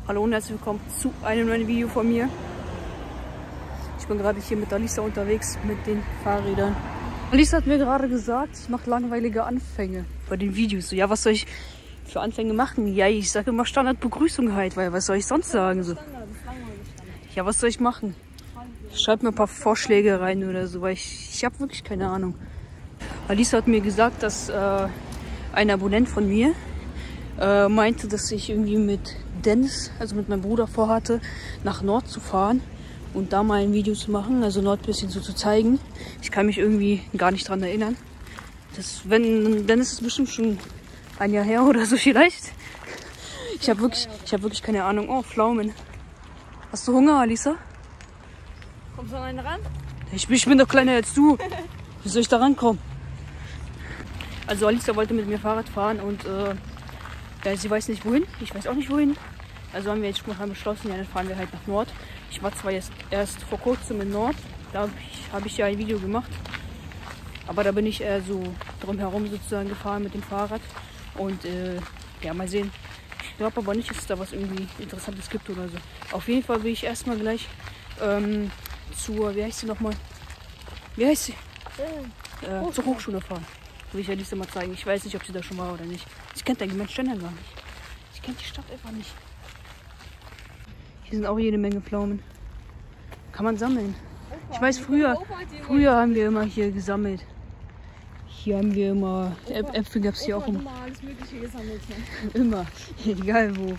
Hallo und herzlich willkommen zu einem neuen Video von mir. Ich bin gerade hier mit Alisa unterwegs mit den Fahrrädern. Alisa hat mir gerade gesagt, ich mache langweilige Anfänge bei den Videos. So, ja, was soll ich für Anfänge machen? Ja, ich sage immer Standardbegrüßung halt, weil was soll ich sonst sagen? So. Ja, was soll ich machen? Schreib mir ein paar Vorschläge rein oder so, weil ich habe wirklich keine Ahnung. Alisa hat mir gesagt, dass ein Abonnent von mir meinte, dass ich irgendwie mit Dennis, also mit meinem Bruder, vorhatte, nach Nord zu fahren und da mal ein Video zu machen, also Nord ein bisschen so zu zeigen. Ich kann mich irgendwie gar nicht dran erinnern. Dennis ist bestimmt schon ein Jahr her oder so vielleicht. Ich habe wirklich keine Ahnung. Oh, Pflaumen. Hast du Hunger, Alisa? Kommst du an einen ran? Ich bin doch kleiner als du. Wie soll ich da rankommen? Also Alisa wollte mit mir Fahrrad fahren und ja, sie weiß nicht wohin. Ich weiß auch nicht wohin. Also haben wir jetzt spontan beschlossen, ja, dann fahren wir halt nach Nord. Ich war zwar erst vor kurzem in Nord. Da habe ich ja ein Video gemacht. Aber da bin ich eher so drumherum sozusagen gefahren mit dem Fahrrad. Und ja, mal sehen. Ich glaube aber nicht, dass es da was irgendwie Interessantes gibt oder so. Auf jeden Fall will ich erstmal gleich zur, wie heißt sie nochmal? Wie heißt sie? Zur Hochschule fahren. Will ich ja diese mal zeigen. Ich weiß nicht, ob sie da schon war oder nicht. Ich kenne den Stender gar nicht. Ich kenne die Stadt einfach nicht. Hier sind auch jede Menge Pflaumen. Kann man sammeln. Ich weiß, früher haben wir immer hier gesammelt. Hier haben wir immer, Äpfel gab es hier auch immer. Alles Mögliche gesammelt. Immer, egal wo.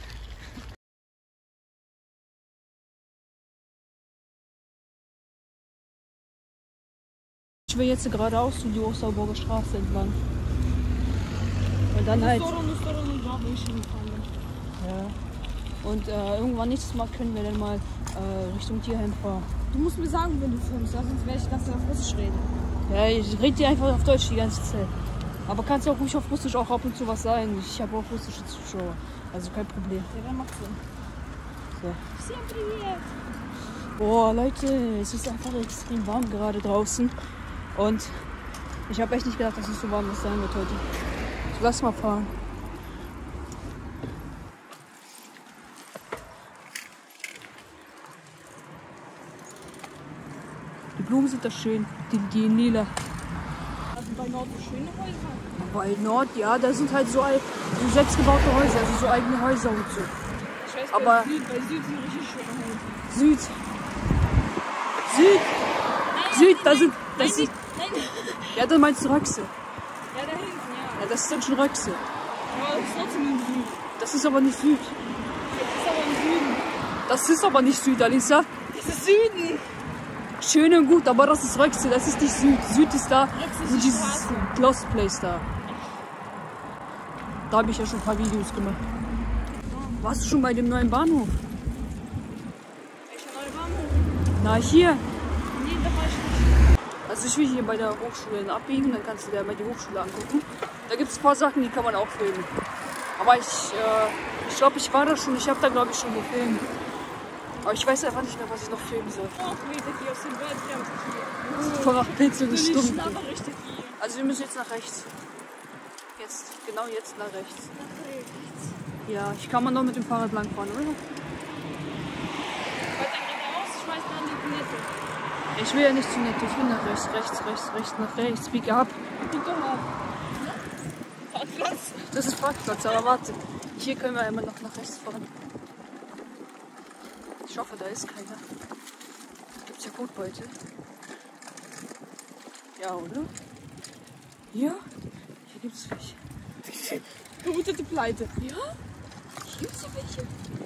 Ich will jetzt geradeaus zu die Osterburger Straße entlang. Und dann halt. Ja. Und irgendwann nächstes Mal können wir dann mal Richtung Tierheim fahren. Du musst mir sagen, wenn du filmst, sonst werde ich die ganze Zeit auf Russisch reden. Ja, ich rede dir einfach auf Deutsch die ganze Zeit. Aber kannst ja auch ruhig auf Russisch auch ab und zu was sagen. Ich habe auch russische Zuschauer. Also kein Problem. Ja, dann macht Sinn. So. Всем привет! Boah, Leute, es ist einfach extrem warm gerade draußen. Und ich habe echt nicht gedacht, dass es so warm sein wird heute. So, lass mal fahren. Die Blumen sind da schön, die in lila. Also bei Nord so schöne Häuser. Bei Nord, ja, da sind halt so selbstgebaute Häuser, also so eigene Häuser und so. Ich weiß, Aber bei Süd sind richtig schöne Häuser. Süd, da sind, Nein. ja, dann meinst du Röchse. Ja, da hinten, ja. Ja, das ist dann schon Röchse. Aber das ist trotzdem im Süd. Das ist aber nicht Süd. Das ist aber im Süden. Das ist aber nicht Süd, Alisa. Das ist Süden. Schön und gut, aber das ist Röchse, das ist nicht Süd. Süd ist da, ist wo die dieses Straße. Lost Place da. Da habe ich ja schon ein paar Videos gemacht. Warst du schon bei dem neuen Bahnhof? Welcher neue Bahnhof? Na, hier. Nee, da war ich nicht. Also ich will hier bei der Hochschule abbiegen, dann kannst du dir mal die Hochschule angucken. Da gibt es ein paar Sachen, die kann man auch filmen. Aber ich glaube, ich war da schon, ich habe da glaube ich schon gefilmt. Aber ich weiß einfach nicht mehr, was ich noch filmen soll. Oh, wieder hier aus dem Wald. Vor 8 Pilze gestunken. Schnapper richtig hier. Also wir müssen jetzt nach rechts. Genau jetzt nach rechts. Ja, ich kann mal noch mit dem Fahrrad lang fahren, oder? Weiter geradeaus, schmeiß dann die Nette. Ich will ja nicht zu nett, ich will nach rechts, nach rechts, bieg ab. Guck doch mal. Parkplatz. Das ist Parkplatz, aber warte. Hier können wir immer noch nach rechts fahren. Ich hoffe, da ist keiner. Gibt's ja Kotbeute. Ja, oder? Ja? Hier gibt's welche. Vermutete Pleite. Ja? Hier gibt's hier welche.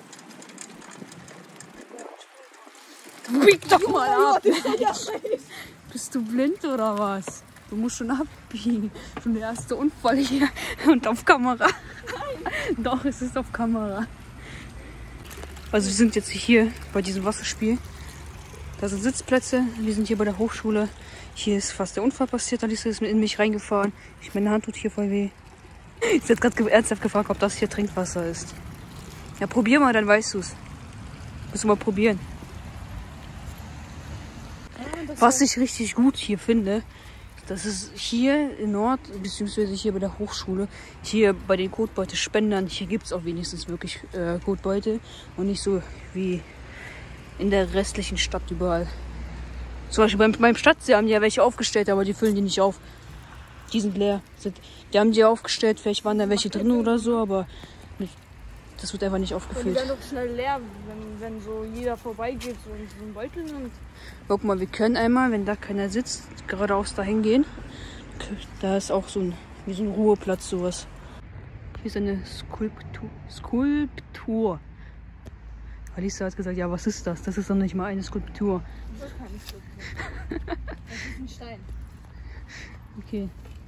Bieg doch mal ab! Bist du blind oder was? Du musst schon abbiegen. Schon der erste Unfall hier. Und auf Kamera. Nein. Doch, es ist auf Kamera. Also wir sind jetzt hier bei diesem Wasserspiel. Da sind Sitzplätze. Wir sind hier bei der Hochschule. Hier ist fast der Unfall passiert. Alisa ist in mich reingefahren. Meine Hand tut hier voll weh. Sie hat gerade ernsthaft gefragt, ob das hier Trinkwasser ist. Ja, probier mal, dann weißt du es. Musst du mal probieren. Was ich richtig gut hier finde, Das ist hier in Nord, beziehungsweise hier bei der Hochschule, hier bei den Kotbeute-Spendern, hier gibt es auch wenigstens wirklich Kotbeute und nicht so wie in der restlichen Stadt überall. Zum Beispiel beim Stadtsee haben die ja welche aufgestellt, aber die füllen die nicht auf. Die sind leer. Die haben die aufgestellt, vielleicht waren da welche drin oder so, aber das wird einfach nicht aufgefüllt. Die werden doch schnell leer, wenn so jeder vorbeigeht, so ein Beutel nimmt. Guck mal, wir können einmal, wenn da keiner sitzt, geradeaus dahin gehen. Da ist auch wie so ein Ruheplatz, sowas. Hier ist eine Skulptur. Alisa hat gesagt, ja, was ist das? Das ist doch nicht mal eine Skulptur. Das ist keine Skulptur. Das ist ein Stein. Okay.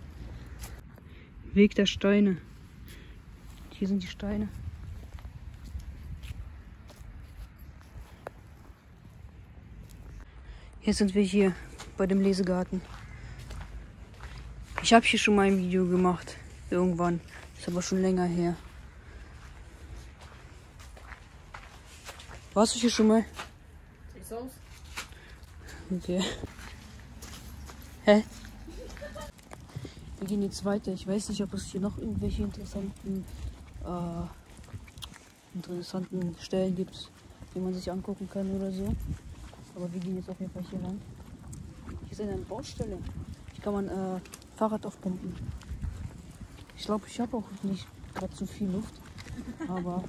Weg der Steine. Hier sind die Steine. Jetzt sind wir hier bei dem Lesegarten. Ich habe hier schon mal ein Video gemacht. Irgendwann. Ist aber schon länger her. Warst du hier schon mal? Sieht's aus? Okay. Hä? Wir gehen jetzt weiter. Ich weiß nicht, ob es hier noch irgendwelche interessanten Stellen gibt, die man sich angucken kann oder so. Aber wir gehen jetzt auf jeden Fall hier lang. Hier ist eine Baustelle. Hier kann man Fahrrad aufpumpen. Ich glaube, ich habe auch nicht gerade zu viel Luft. Aber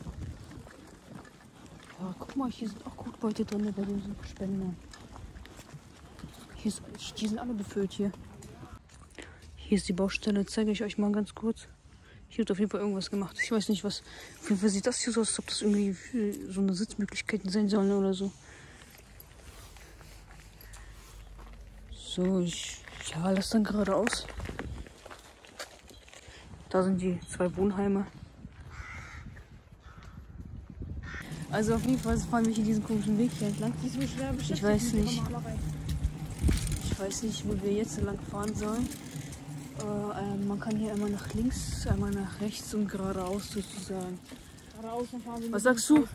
ja, guck mal, hier sind auch Kotbeute drin bei den Spendern. Die sind alle befüllt hier. Hier ist die Baustelle, zeige ich euch mal ganz kurz. Hier wird auf jeden Fall irgendwas gemacht. Ich weiß nicht was. Auf jeden Fall sieht das hier so aus, als ob das irgendwie so eine Sitzmöglichkeiten sein sollen oder so. So, ja, lass dann geradeaus. Da sind die 2 Wohnheime. Also auf jeden Fall fahren wir hier diesen komischen Weg hier entlang. Ich weiß nicht, wo wir jetzt lang fahren sollen. Man kann hier einmal nach links, einmal nach rechts und geradeaus sozusagen. Was sagst du?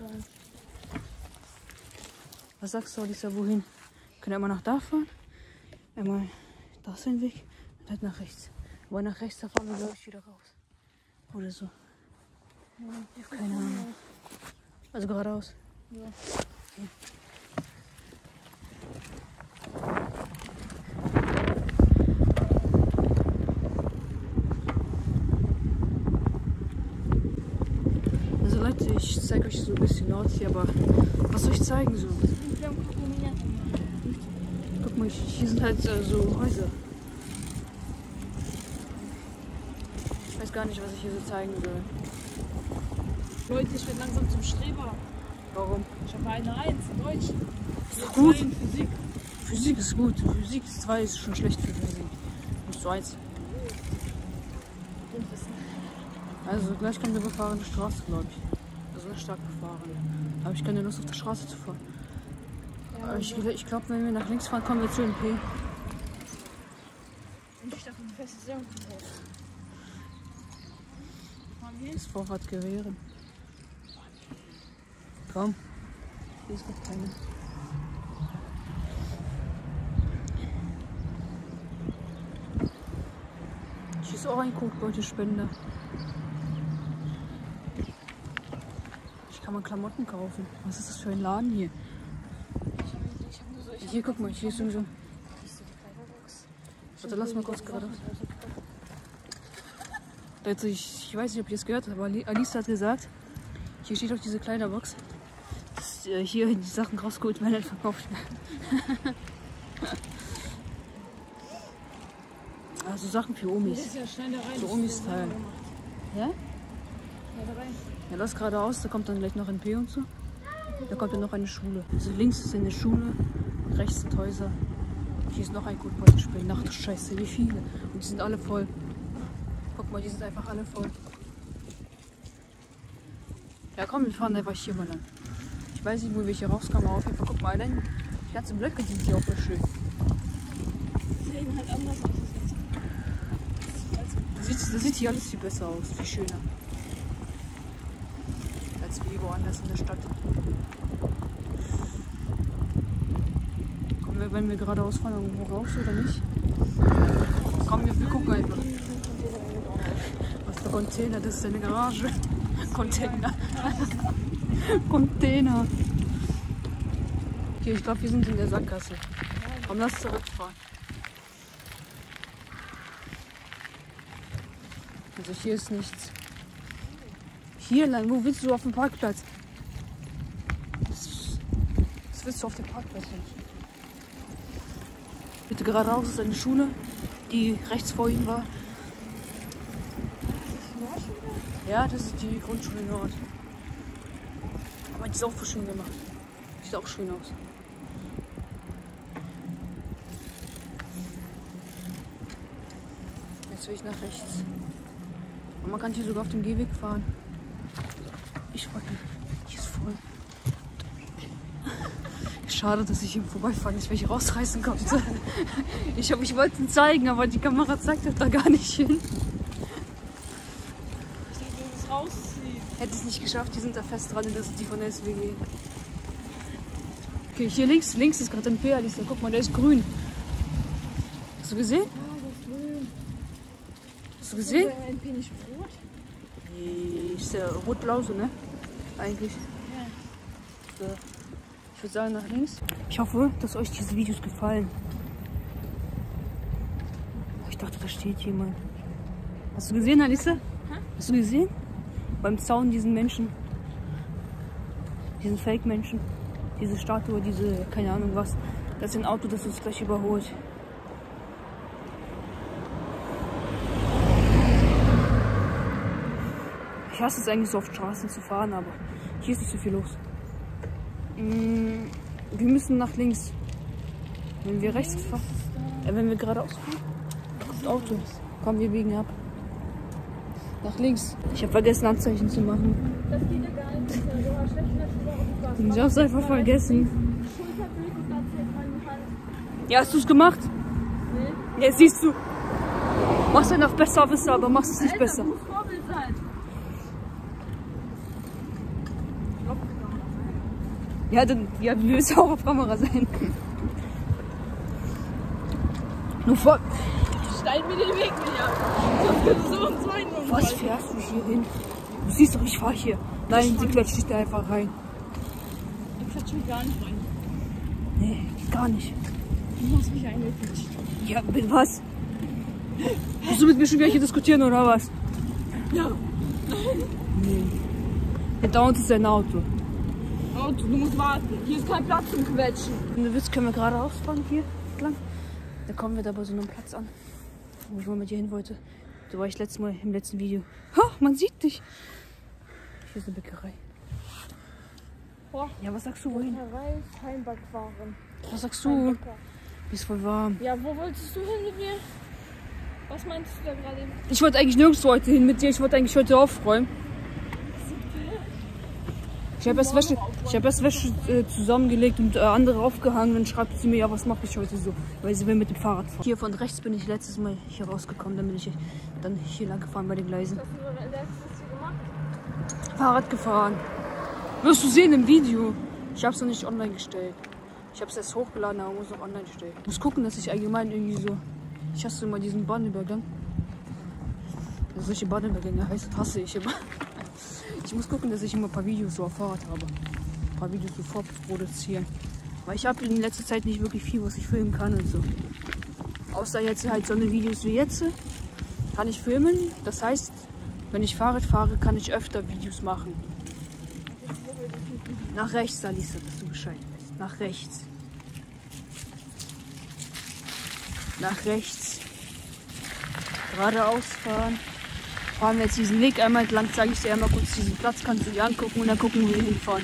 Was sagst du, Alisa, wohin? Können wir einmal nach da fahren? Einmal da ist ein Weg und halt nach rechts. Aber nach rechts, da fahren wir, glaube ich, wieder raus. Oder so. Ja, keine Ahnung. Also geradeaus. Ja. Okay. Also Leute, ich zeige euch so ein bisschen Nord hier, aber was soll ich zeigen so? Guck mal, hier sind halt so Häuser. Ich weiß gar nicht, was ich hier so zeigen soll. Leute, ich werde langsam zum Streber. Warum? Ich habe eine 1 in Deutsch. Ist gut. In Physik. Physik ist gut. Physik 2 ist schon schlecht für Physik. Musst du 1. Also gleich kommt eine befahrene Straße, glaube ich. Also eine stark befahrene. Da habe ich keine Lust auf der Straße zu fahren. Ja, Aber ich glaube, wenn wir nach links fahren, kommen wir zu MP. Und ich dachte, du fährst sehr gut. Das Vorrat gewähren. Komm. Hier ist noch keine. Hier ist auch ein Kotbeutespender. Hier kann man Klamotten kaufen. Was ist das für ein Laden hier? Hier, guck mal, hier ist so. Warte, lass mal kurz gerade. Also ich weiß nicht, ob ihr es gehört habt, aber Alice hat gesagt, hier steht auch diese Kleiderbox, dass hier die Sachen rausgeholt werden und verkauft werden. Also Sachen für Omis. Das ist ja Schneiderei. So Omis-Teil. Ja? Ja, lass geradeaus, da kommt dann gleich noch ein P und so. Da kommt dann noch eine Schule. Also links ist eine Schule, rechts sind Häuser. Hier ist noch ein Kotbeutespiel. Ach du Scheiße, wie viele? Und die sind alle voll. Guck mal, die sind einfach alle voll. Ja komm, wir fahren einfach hier mal lang. Ich weiß nicht, wo wir hier rauskommen, aber auf jeden Fall, guck mal, denn die ganzen Blöcke sind hier auch voll schön. Die sehen halt anders aus. Das sieht hier alles viel besser aus, viel schöner. Als wie woanders in der Stadt. Kommen wir, wenn wir geradeaus fahren, irgendwo raus oder nicht? Komm, wir gucken einfach. Was für Container, das ist eine Garage. Container. Container. Okay, ich glaube, wir sind in der Sackgasse. Komm, lass zurückfahren. Also hier ist nichts. Hier lang, wo willst du auf dem Parkplatz? Was willst du auf dem Parkplatz? Bitte geradeaus ist eine Schule, die rechts vor ihm war. Ja, das ist die Grundschule Nord. Aber die ist auch schön gemacht. Sieht auch schön aus. Jetzt will ich nach rechts. Und man kann hier sogar auf dem Gehweg fahren. Ich freue mich. Hier ist voll. Schade, dass ich hier vorbeifahre, nicht welche rausreißen konnte. Ich wollte ihn zeigen, aber die Kamera zeigt das da gar nicht hin. Ich dachte, dass es rauszieht. Hätte es nicht geschafft, die sind da fest dran, dass die von der SWG. Okay, hier links ist gerade ein Pärchen. Guck mal, der ist grün. Hast du gesehen? Ah, das ist grün. Hast du gesehen? Ist der ein wenig rot? Ist der rot-blau so, ne? Eigentlich. Ja. So. Ich würde sagen nach links. Ich hoffe, dass euch diese Videos gefallen. Ich dachte, da steht jemand. Hast du gesehen, Alissa? Hast du gesehen? Beim Zaun diesen Menschen. Diesen Fake-Menschen. Diese Statue, diese, keine Ahnung was. Das ist ein Auto, das uns gleich überholt. Ich hasse es eigentlich so auf Straßen zu fahren, aber hier ist nicht so viel los. Wir müssen nach links. Wenn wir rechts fahren, wenn wir geradeaus fahren, kommt Auto. Komm, wir biegen ab. Nach links. Ich habe vergessen, Anzeichen zu machen. Das geht ja gar nicht. Du hast schlecht, Ich hab's einfach vergessen. Schulterblick und dann zählt man die Hand. Ja, hast du's gemacht? Nee. Ja, siehst du. Machst einen auf Besserwisser, aber machst es nicht Alter, besser. muss Vorbild sein. Ja, dann ja, wir müssen auch auf Kamera sein. Nur vor. Schneid mir den Weg nicht ab. Das wird so ein Zweiten. Was fährst du hier hin? Du siehst doch, ich fahr hier. Nein, sie klatscht dich da einfach rein. Ich klatsche mich gar nicht rein. Nee, gar nicht. Du hast mich eingeklatscht. Ja, mit was? Willst du mit mir schon gleich hier diskutieren oder was? Ja. Nee. Hier da unten ist ein Auto. Auto, du musst warten. Hier ist kein Platz zum Quetschen. Wenn du willst, können wir geradeaus fahren hier lang. Da kommen wir da bei so einem Platz an, wo ich mal mit dir hin wollte. Da war ich letztes Mal im letzten Video. Ha, man sieht dich. Hier ist eine Bäckerei. Oh. Ja, was sagst du wohin? Heimbackwaren. Was sagst du? Hier ist voll warm. Ja, wo wolltest du hin mit mir? Was meinst du da gerade? Ich wollte eigentlich nirgendwo heute hin mit dir. Ich wollte eigentlich heute aufräumen. Ich habe erst Wäsche zusammengelegt und andere aufgehangen. Dann schreibt sie mir, ja, was mache ich heute so? Weil sie will mit dem Fahrrad fahren. Hier von rechts bin ich letztes Mal hier rausgekommen. Dann bin ich dann hier lang gefahren bei den Gleisen. Was hast du letztes hier gemacht? Fahrrad gefahren. Wirst du sehen im Video. Ich habe es noch nicht online gestellt. Ich habe es erst hochgeladen, aber muss noch online stellen. Ich muss gucken, dass ich allgemein irgendwie so... Ich hasse immer diesen Bahnübergang. Also solche Bahnübergänge hasse ich immer. Ich muss gucken, dass ich immer ein paar Videos so auf Fahrrad habe. Ein paar Videos so vorproduzieren. Weil ich habe in letzter Zeit nicht wirklich viel, was ich filmen kann und so. Außer jetzt halt so eine Videos wie jetzt. Kann ich filmen. Das heißt, wenn ich Fahrrad fahre, kann ich öfter Videos machen. Nach rechts, Alissa, dass du Bescheid weißt. Nach rechts. Nach rechts. Geradeaus fahren. Fahren wir jetzt diesen Weg einmal entlang, zeige ich dir einmal kurz diesen Platz, kannst du dir angucken und dann gucken, wo wir hinfahren.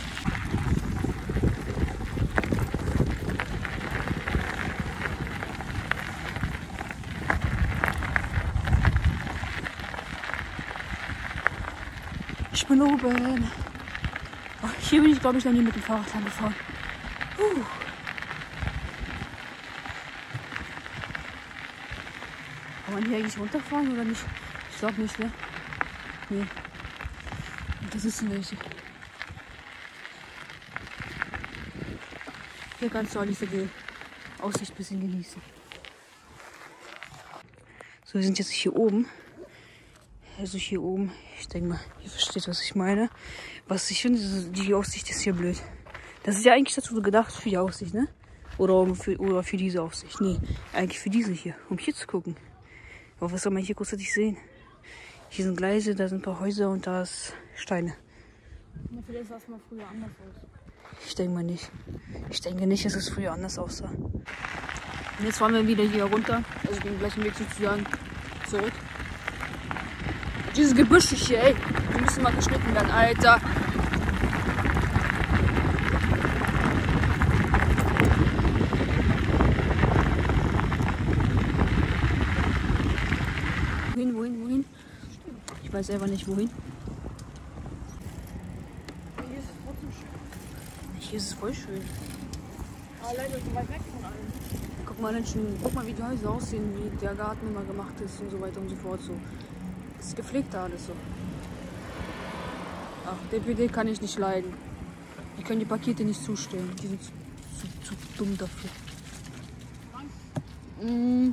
Ich bin oben. Oh, hier bin ich, glaube ich, noch nie mit dem Fahrrad lang gefahren. Kann man hier eigentlich runterfahren oder nicht? Ich glaube nicht, ne? Nee. Und das ist welche. Hier kannst du Alissa die Aussicht ein bisschen genießen. So, wir sind jetzt hier oben. Also hier oben. Ich denke mal, ihr versteht, was ich meine. Was ich finde, die Aussicht ist hier blöd. Das ist ja eigentlich dazu gedacht für die Aussicht, ne? Oder für diese Aussicht. Nee, eigentlich für diese hier. Um hier zu gucken. Aber was soll man hier großartig sehen? Hier sind Gleise, da sind ein paar Häuser und da ist Steine. Ja, vielleicht sah es mal früher anders aus. Ich denke mal nicht. Ich denke nicht, dass es früher anders aussah. Und jetzt fahren wir wieder hier runter. Also den gleichen Weg sozusagen zurück. Diese Gebüsche hier, ey. Die müssen mal geschnitten werden, Alter. Wohin? Ich weiß selber nicht wohin. Hier ist es trotzdem schön. Hier ist es voll schön. Aber leider so weit weg von allem. Guck mal, wie die Häuser aussehen, wie der Garten immer gemacht ist und so weiter und so fort. So. Das ist gepflegt da alles so. Ach, DPD kann ich nicht leiden. Die können die Pakete nicht zustellen. Die sind zu dumm dafür. Eine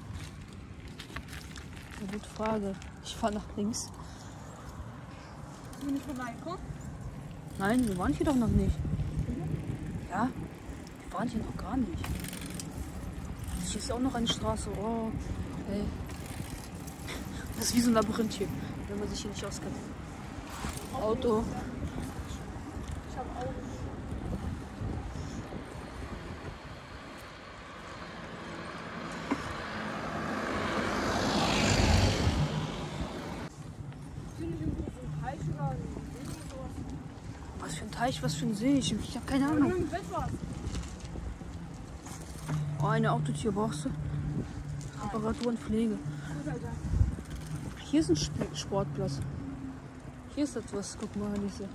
gute Frage. Ich fahre nach links. Sind wir nicht vorbeikommen? Nein, wir waren hier doch noch nicht. Ja, wir waren hier noch gar nicht. Hier ist auch noch eine Straße. Oh, ey. Das ist wie so ein Labyrinth hier, wenn man sich hier nicht auskennt. Auto. Ich habe Augen. Was für ein Teich, was für ein See? Ich habe keine Ahnung. Oh, eine Autotür brauchst du. Reparatur und Pflege. Hier ist ein Sportplatz. Hier ist etwas. Guck mal, Alice.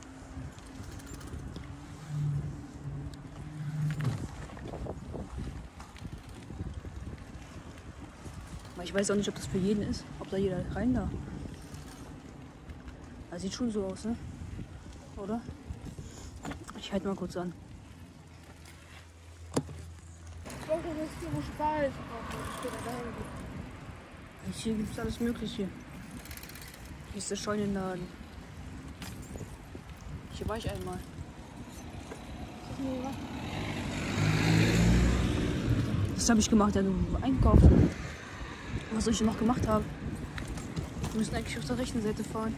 Aber ich weiß auch nicht, ob das für jeden ist. Ob da jeder rein darf. Das sieht schon so aus, ne? Oder? Ich halte mal kurz an. Ich brauche das hier, wo Stahl ist. Hier gibt es alles Mögliche. Hier ist der Scheunenladen. Hier war ich einmal. Was habe ich gemacht? Also einkaufen. Was soll ich noch gemacht haben? Wir müssen eigentlich auf der rechten Seite fahren.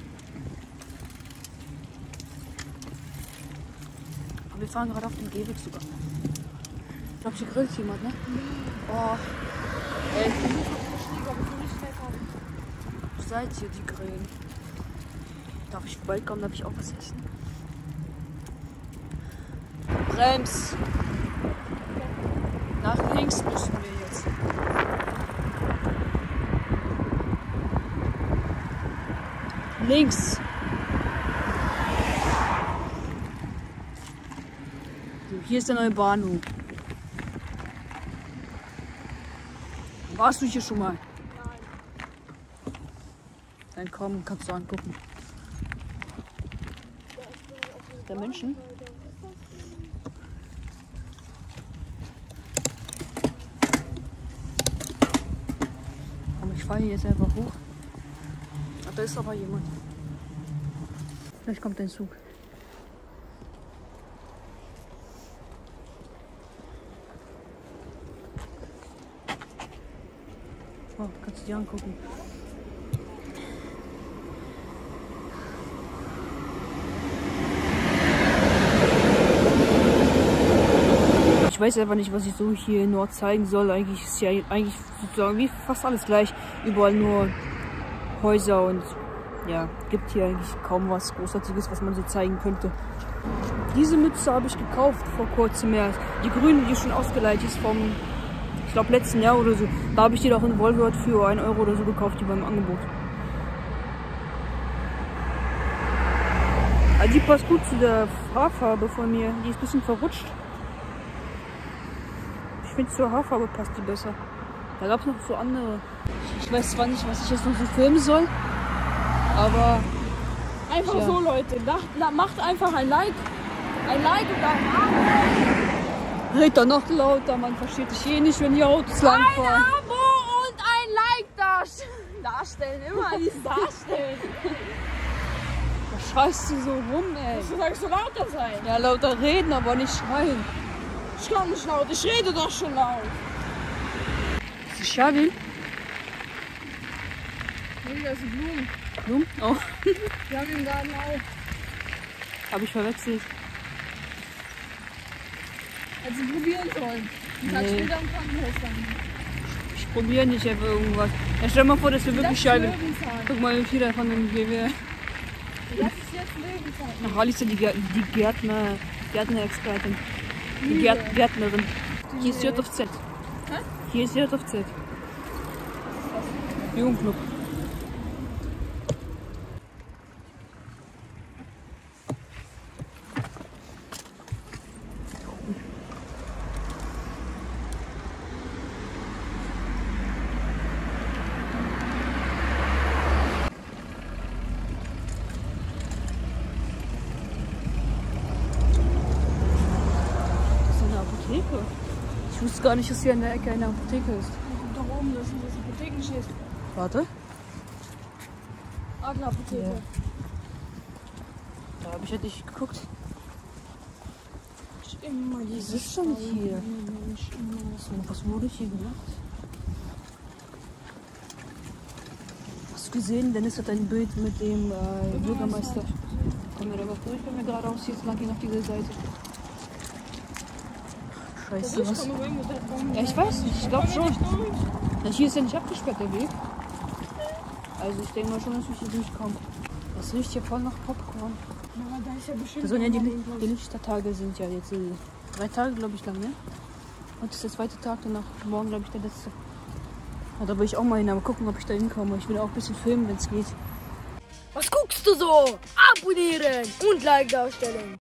Aber wir fahren gerade auf dem Gehweg sogar. Ich glaube, hier grillt jemand, ne? Oh. Ey. Wo seid ihr, die Grillen? Darf ich vorbeikommen? Darf ich auch was essen? Brems! Nach links müssen wir jetzt. Links! So, hier ist der neue Bahnhof. Warst du hier schon mal? Nein. Dann komm, kannst du angucken. Der Menschen? Komm, ich fahre hier jetzt einfach hoch. Ach, da ist aber jemand. Vielleicht kommt ein Zug. Oh, kannst du dir angucken. Ich weiß einfach nicht, was ich so hier in Nord zeigen soll. Eigentlich ist ja sozusagen wie fast alles gleich. Überall nur Häuser und ja, gibt hier eigentlich kaum was Großartiges, was man so zeigen könnte. Diese Mütze habe ich gekauft vor kurzem erst. Die grüne, die schon ausgeleitet ist vom, ich glaube, letzten Jahr oder so. Da habe ich die doch in Wolgott für 1 Euro oder so gekauft, die beim Angebot. Also die passt gut zu der Haarfarbe von mir. Die ist ein bisschen verrutscht. Ich finde, zur Haarfarbe passt die besser. Da gab es noch so andere. Ich weiß zwar nicht, was ich jetzt noch so filmen soll, aber Einfach ja. so, Leute. Macht einfach ein Like. Ein Like und ein Abo. red doch noch lauter, man versteht dich eh nicht, wenn die Autos Ein langfahren. Abo und ein Like da. Darstellen, immer dieses Darstellen. Was schreist du so rum, ey? Du sollst so lauter sein. Ja, lauter reden, aber nicht schreien. Ich kann nicht laut, ich rede doch schon laut. Ist das Schabi? Nee, das sind Blumen. Blumen? Oh. Wir haben im Garten auch. Hab ich verwechselt. Hätten sie probieren sollen. Und dann Nee. später im Krankenhaus dann. Ich probiere nicht einfach irgendwas. Ja, stell mal vor, dass wir wirklich Scheibe. Löwenzahn. Guck mal, wie viel davon hier wäre. Das ist jetzt Löwenzahn. Ach, Alice, die Gärtner-Expertin. Die Gärtnerin. Hier ist J auf Z. Hä? Hier ist J auf Z. Jugendclub. Apotheke. Ich wusste gar nicht, dass hier an der Ecke eine Apotheke ist. Da oben, das ist das Apothekenschild. Warte. Adler-Apotheke. Ja. Da habe ich halt nicht geguckt. Immer Was dieses ist denn hier? Was wurde hier gemacht? Hast du gesehen? Dennis hat ein Bild mit dem Bürgermeister. Komm mir da mal durch, wenn wir geradeaus jetzt lang gehen auf diese Seite. Scheiße, was? Ja, ich weiß nicht, ich glaube schon. Ja, hier ist ja nicht abgesperrt, der Weg. Also ich denke mal schon, dass wir hier durchkommen. Das riecht hier voll nach Popcorn. Ja, da ist ja bestimmt. Das sollen ja die Lichtertage sind ja jetzt 3 Tage, glaube ich, lang, ne? Und das ist der zweite Tag, danach morgen, glaube ich, der letzte. Ja, da will ich auch mal hin, aber gucken, ob ich da hinkomme. Ich will auch ein bisschen filmen, wenn es geht. Was guckst du so? Abonnieren und Like darstellen.